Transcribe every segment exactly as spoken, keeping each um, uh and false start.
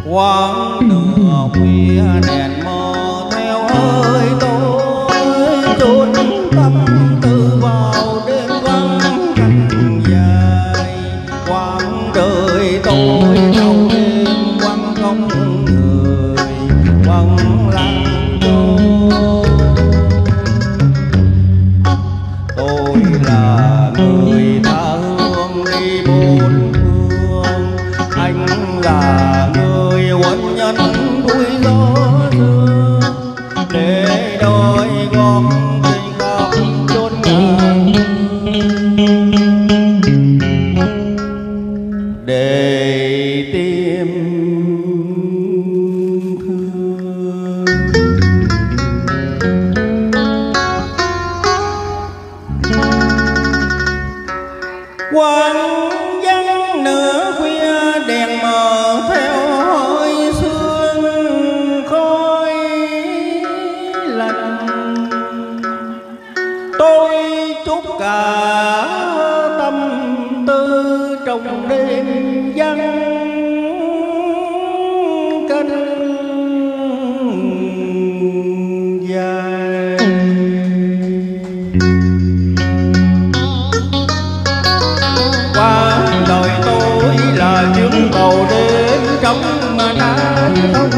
quán nửa khuya đèn mờ theo hơi tối chốn tâm tư vào đêm vắng canh dài. Quãng đời tôi sau đêm quăng không người quăng lặng trôi. Tôi là người tha hương đi bốn phương, anh là người quân nhân đuôi gió dương, để đôi gót tình khắp chốn ngàn để tìm thương. Quang vắng nửa khuya đèn mờ theo hơi sương khói lạnh. Tôi trút cả tâm tư trong đêm vắng canh dài. Qua đời tôi là chuyến tàu đến trong mà đã không.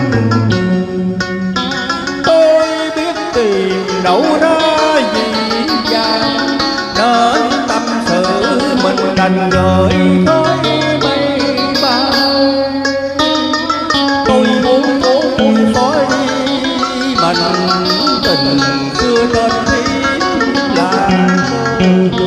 Tôi biết tìm đâu ra gì vàng, nên tâm sự mình đành gửi khói mây bao. Tôi muốn cố vui xóa đi mình tình xưa tên thiết là tôi.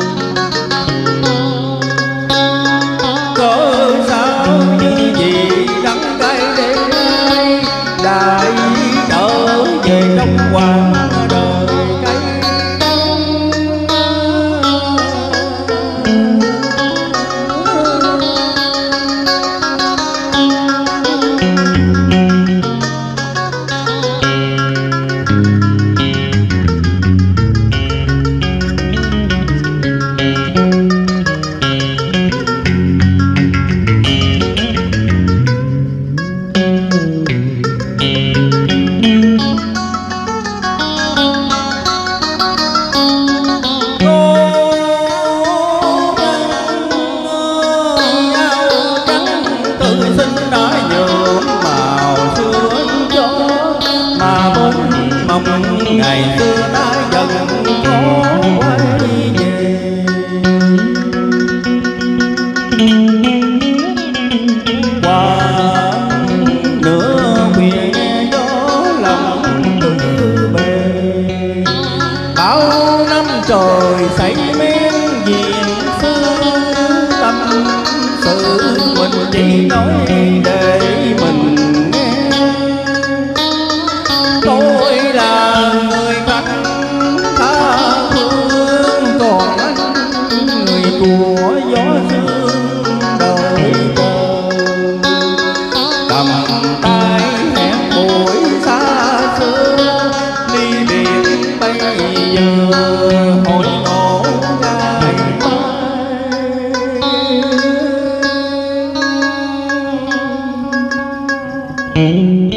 Cớ sao như gì đắng cay đêm nay lại trở về trong quãng đời cay đắng. Ngày xưa đã dần khó quay về. Qua nửa khuya nghe gió lòng tư bề, bao năm trời say men diện xưa tâm sự mình chỉ nói để mình nghe. Tôi là người khách tha phương, còn anh người của gió sương đời chờ. Cầm tay hẹn buổi xa xưa, đi biển bây giờ hồi ngộ ngày mai.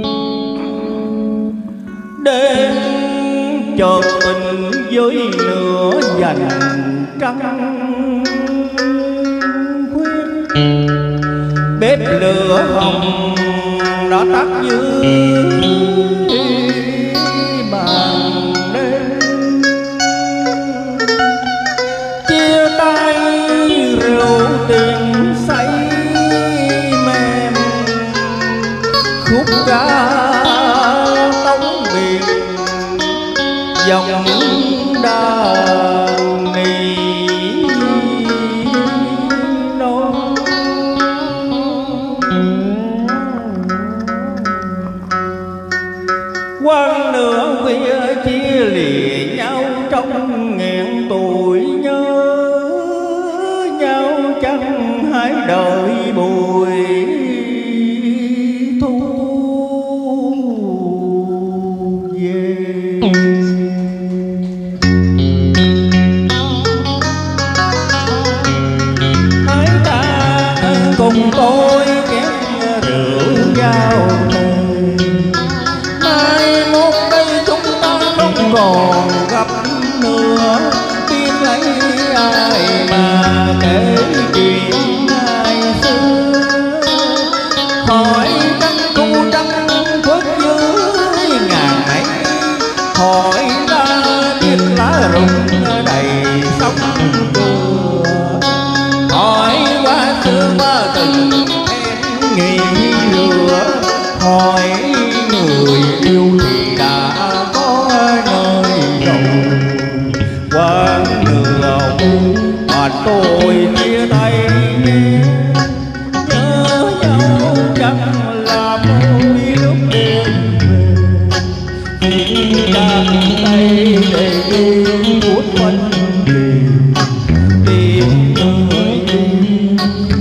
Đêm chợt tình với nửa dành trăng khuyết, bếp lửa hồng đã tắt dưới màn đêm. Chia tay rượu tình say mềm, khúc ca dòng đàn nỉ non. Quang nửa khuya chia lìa nhau trong nghẹn tuổi nhớ nhau, chẳng hãy đợi buổi thu về. Cùng tôi chén rượu ai mà kể chuyện ngày xưa. Hỏi trăng thu trăng khuất dưới ngàn mây, hỏi ra biết lá rụng đầy sông cửa. Hỏi qua xưa qua từng em nghỉ rửa, hỏi người yêu thì đã có nơi rồi. Quán nửa buồn mà tôi chia tay nhé, nhớ nhau chẳng là mỗi lúc đêm về. Xin đàn tay để yêu phút quanh tìm tìm người yêu.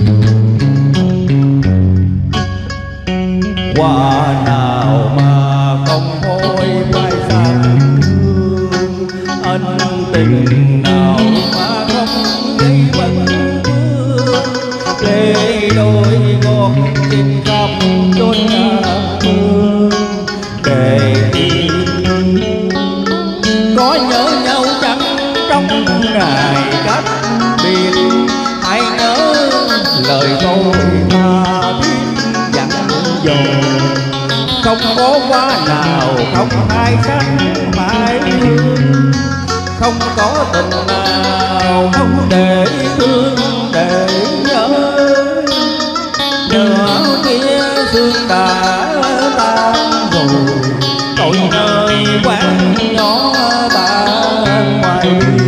Qua nào mà không thôi phải xa thương, ân tình nào mà không gây vấn vương. Lệ đôi ngọt tình khắp chốn ngàn phương, để tìm có nhớ nhau chẳng trong ngày cách biệt. Hãy nhớ lời tôi mà biết dặn dò, không có quá nào không ai sánh mãi thương. Không có tình nào không để thương để nhớ. Nửa kia xương đã tan rồi, cội nơi quán nhỏ ta ngoài.